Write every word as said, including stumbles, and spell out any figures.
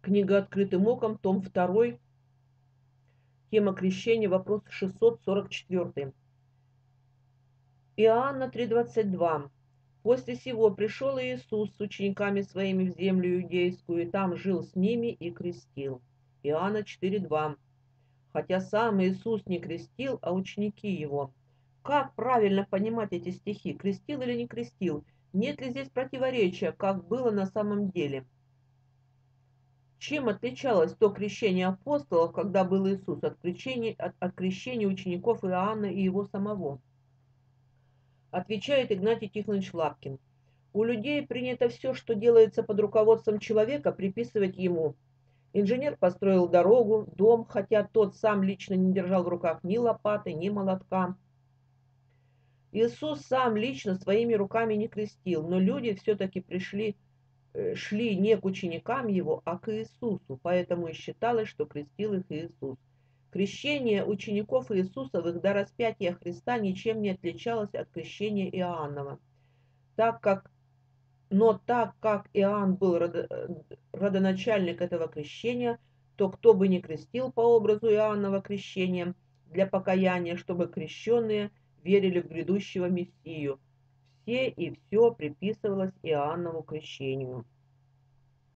Книга «Открытым оком», том второй, тема крещения, вопрос шестьсот сорок четыре. Иоанна три двадцать два. После сего пришел Иисус с учениками своими в землю иудейскую, и там жил с ними и крестил. Иоанна четыре два. Хотя сам Иисус не крестил, а ученики его. Как правильно понимать эти стихи? Крестил или не крестил? Нет ли здесь противоречия, как было на самом деле? Чем отличалось то крещение апостолов, когда был Иисус, от крещения, от, от крещения учеников Иоанна и его самого? Отвечает Игнатий Тихонович Лапкин. У людей принято все, что делается под руководством человека, приписывать ему. Инженер построил дорогу, дом, хотя тот сам лично не держал в руках ни лопаты, ни молотка. Иисус сам лично своими руками не крестил, но люди все-таки пришли, шли не к ученикам его, а к Иисусу, поэтому и считалось, что крестил их Иисус. Крещение учеников Иисусовых до распятия Христа ничем не отличалось от крещения Иоаннова. Так как, но так как Иоанн был родо, родоначальник этого крещения, то кто бы ни крестил по образу Иоаннова крещения для покаяния, чтобы крещенные верили в грядущего Мессию, все и все приписывалось Иоаннову крещению.